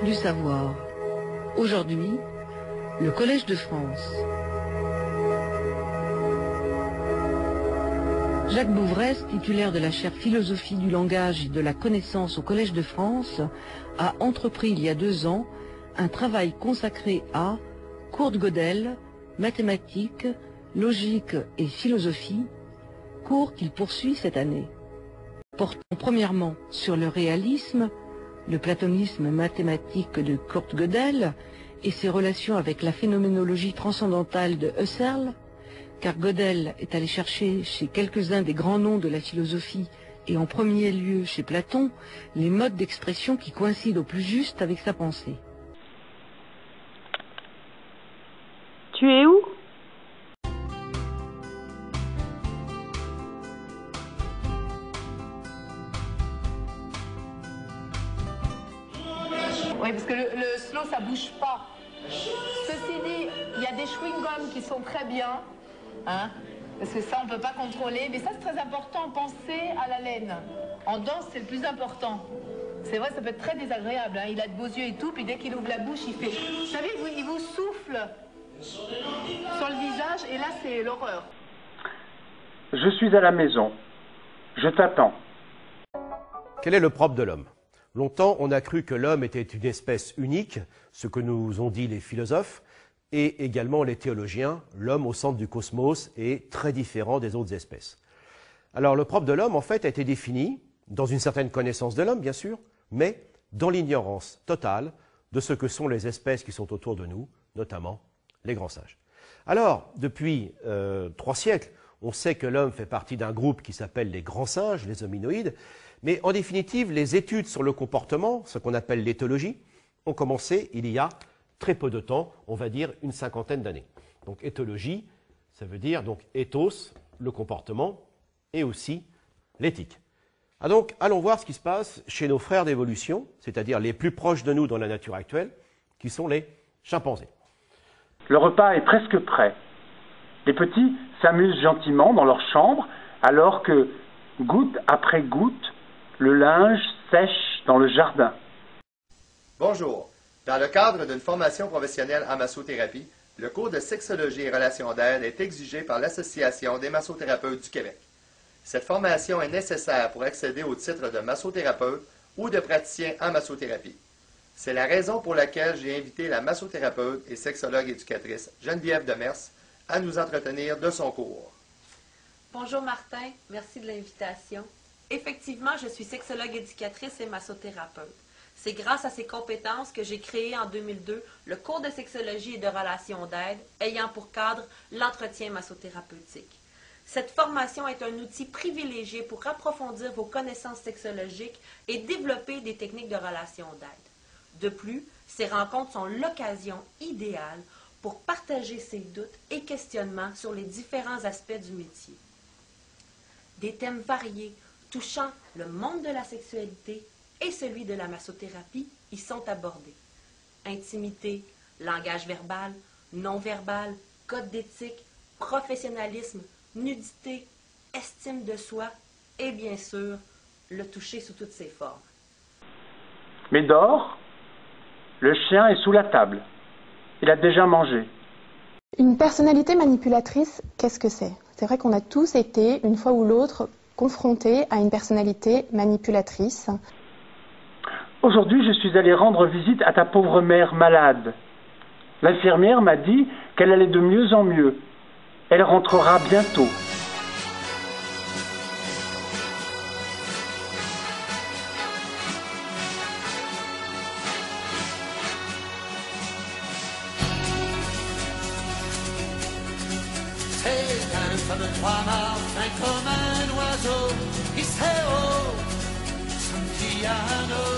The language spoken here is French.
recherche du savoir. Aujourd'hui, le Collège de France. Jacques Bouvresse, titulaire de la chaire Philosophie du langage et de la connaissance au Collège de France, a entrepris il y a 2 ans un travail consacré à cours de Gödel, mathématiques, logique et philosophie, cours qu'il poursuit cette année. Portant premièrement sur le réalisme, le platonisme mathématique de Kurt Gödel et ses relations avec la phénoménologie transcendantale de Husserl, car Gödel est allé chercher chez quelques-uns des grands noms de la philosophie et en premier lieu chez Platon, les modes d'expression qui coïncident au plus juste avec sa pensée. Tu es où? Oui, parce que le slow, ça bouge pas. Ceci dit, il y a des chewing-gums qui sont très bien, hein, parce que ça, on ne peut pas contrôler. Mais ça, c'est très important, pensez à la laine. En danse, c'est le plus important. C'est vrai, ça peut être très désagréable, hein. Il a de beaux yeux et tout, puis dès qu'il ouvre la bouche, il fait... Vous savez, il vous souffle sur le visage, et là, c'est l'horreur. Je suis à la maison. Je t'attends. Quel est le propre de l'homme? Longtemps, on a cru que l'homme était une espèce unique, ce que nous ont dit les philosophes, et également les théologiens. L'homme au centre du cosmos est très différent des autres espèces. Alors, le propre de l'homme, en fait, a été défini dans une certaine connaissance de l'homme, bien sûr, mais dans l'ignorance totale de ce que sont les espèces qui sont autour de nous, notamment les grands sages. Alors, depuis 3 siècles, on sait que l'homme fait partie d'un groupe qui s'appelle les grands singes, les hominoïdes, mais en définitive, les études sur le comportement, ce qu'on appelle l'éthologie, ont commencé il y a très peu de temps, on va dire une 50aine d'années. Donc éthologie, ça veut dire donc ethos, le comportement, et aussi l'éthique. Ah donc, allons voir ce qui se passe chez nos frères d'évolution, c'est-à-dire les plus proches de nous dans la nature actuelle, qui sont les chimpanzés. Le repas est presque prêt. Les petits s'amusent gentiment dans leur chambre, alors que, goutte après goutte, le linge sèche dans le jardin. Bonjour. Dans le cadre d'une formation professionnelle en massothérapie, le cours de sexologie et relations d'aide est exigé par l'Association des massothérapeutes du Québec. Cette formation est nécessaire pour accéder au titre de massothérapeute ou de praticien en massothérapie. C'est la raison pour laquelle j'ai invité la massothérapeute et sexologue éducatrice Geneviève Demers à nous entretenir de son cours. Bonjour Martin, merci de l'invitation. Effectivement, je suis sexologue éducatrice et massothérapeute. C'est grâce à ces compétences que j'ai créé en 2002 le cours de sexologie et de relations d'aide ayant pour cadre l'entretien massothérapeutique. Cette formation est un outil privilégié pour approfondir vos connaissances sexologiques et développer des techniques de relations d'aide. De plus, ces rencontres sont l'occasion idéale pour partager ses doutes et questionnements sur les différents aspects du métier. Des thèmes variés touchant le monde de la sexualité et celui de la massothérapie y sont abordés. Intimité, langage verbal, non-verbal, code d'éthique, professionnalisme, nudité, estime de soi et bien sûr, le toucher sous toutes ses formes. Médor, le chien est sous la table. Il a déjà mangé. Une personnalité manipulatrice, qu'est-ce que c'est? C'est vrai qu'on a tous été, une fois ou l'autre, confrontés à une personnalité manipulatrice. Aujourd'hui, je suis allé rendre visite à ta pauvre mère malade. L'infirmière m'a dit qu'elle allait de mieux en mieux. Elle rentrera bientôt. Comme 3 mars, fin comme un oiseau, qui serait haut, son piano.